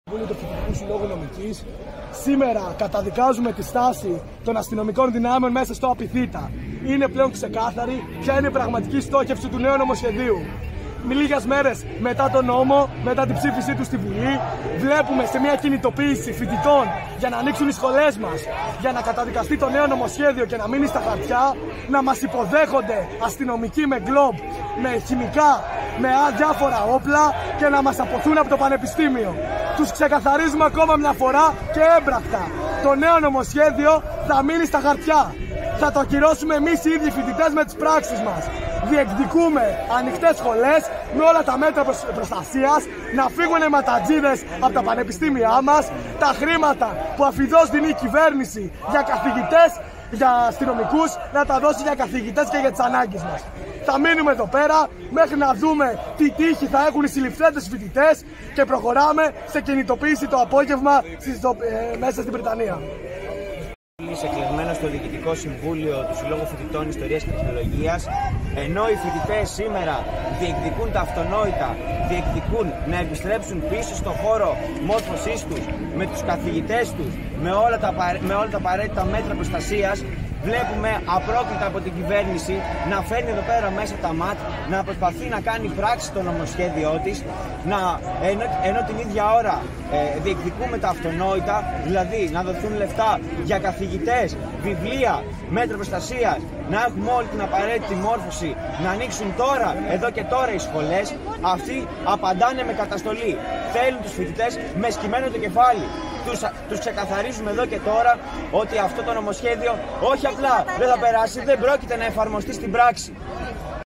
Του Φοιτητικού Συλλόγου Νομικής. Σήμερα καταδικάζουμε τη στάση των αστυνομικών δυνάμεων μέσα στο ΑΠΙΘΙΤΑ. Είναι πλέον ξεκάθαρη ποια είναι η πραγματική στόχευση του νέου νομοσχεδίου. Λίγες μέρες μετά τον νόμο, μετά την ψήφισή του στη Βουλή, βλέπουμε σε μια κινητοποίηση φοιτητών για να ανοίξουν οι σχολές μας, για να καταδικαστεί το νέο νομοσχέδιο και να μείνει στα χαρτιά, να μας υποδέχονται αστυνομικοί με γκλόμπ, με χημικά, με διάφορα όπλα και να μας αποθούν από το πανεπιστήμιο. Τους ξεκαθαρίζουμε ακόμα μια φορά και έμπρακτα. Το νέο νομοσχέδιο θα μείνει στα χαρτιά. Θα το ακυρώσουμε εμείς οι ίδιοι φοιτητές με τις πράξεις μας. Διεκδικούμε ανοιχτές σχολές με όλα τα μέτρα προστασίας, να φύγουν οι ματατζίδες από τα πανεπιστήμια μας, τα χρήματα που αφιδώς δίνει η κυβέρνηση για καθηγητές, για αστυνομικούς, να τα δώσει για καθηγητές και για τις ανάγκες μας. Θα μείνουμε εδώ πέρα μέχρι να δούμε τι τύχη θα έχουν οι συλληφθέντες φοιτητές και προχωράμε σε κινητοποίηση το απόγευμα μέσα στην Βρετανία. Εκλεγμένο στο Διοικητικό Συμβούλιο του Συλλόγου Φοιτητών Ιστορίας και Τεχνολογίας, ενώ οι φοιτητές σήμερα διεκδικούν τα αυτονόητα, διεκδικούν να επιστρέψουν πίσω στον χώρο μόρφωσής τους, με τους καθηγητές τους, με όλα τα απαραίτητα μέτρα προστασίας, βλέπουμε απρόκλητα από την κυβέρνηση να φέρνει εδώ πέρα μέσα τα ΜΑΤ, να προσπαθεί να κάνει πράξη το νομοσχέδιό της, ενώ την ίδια ώρα διεκδικούμε τα αυτονόητα, δηλαδή να δοθούν λεφτά για καθηγητές, βιβλία, μέτρα προστασίας, να έχουμε όλη την απαραίτητη μόρφωση, να ανοίξουν τώρα, εδώ και τώρα οι σχολές. Αυτοί απαντάνε με καταστολή. Θέλουν τους φοιτητές με σκυμμένο το κεφάλι. Τους ξεκαθαρίζουμε εδώ και τώρα ότι αυτό το νομοσχέδιο όχι απλά δεν θα περάσει, δεν πρόκειται να εφαρμοστεί στην πράξη.